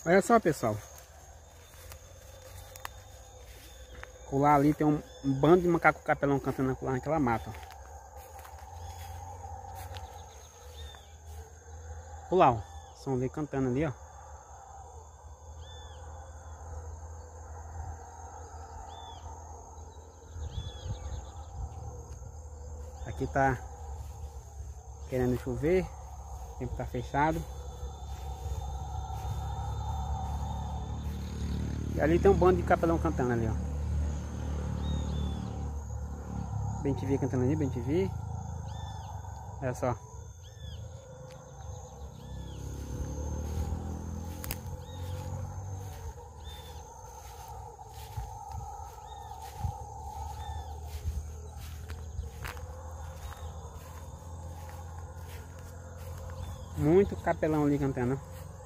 Olha só, pessoal. Lá ali tem um bando de macaco capelão cantando lá naquela mata. Olha lá, ó. Som dele cantando ali, ó. Aqui tá querendo chover. O tempo tá fechado. E ali tem um bando de capelão cantando ali, ó. Bem te vi cantando ali, bem te vi. Olha só. Muito capelão ali cantando.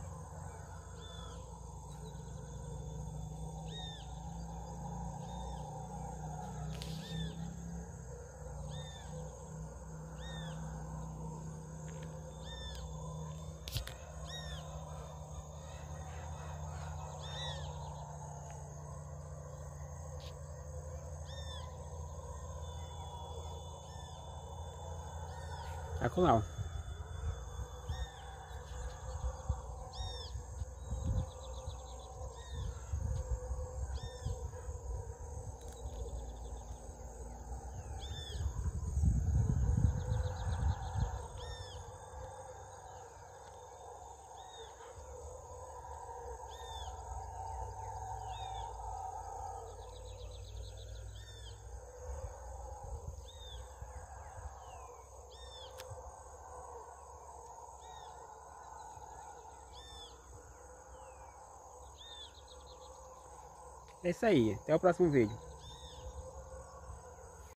Olha lá, ó. É isso aí, até o próximo vídeo.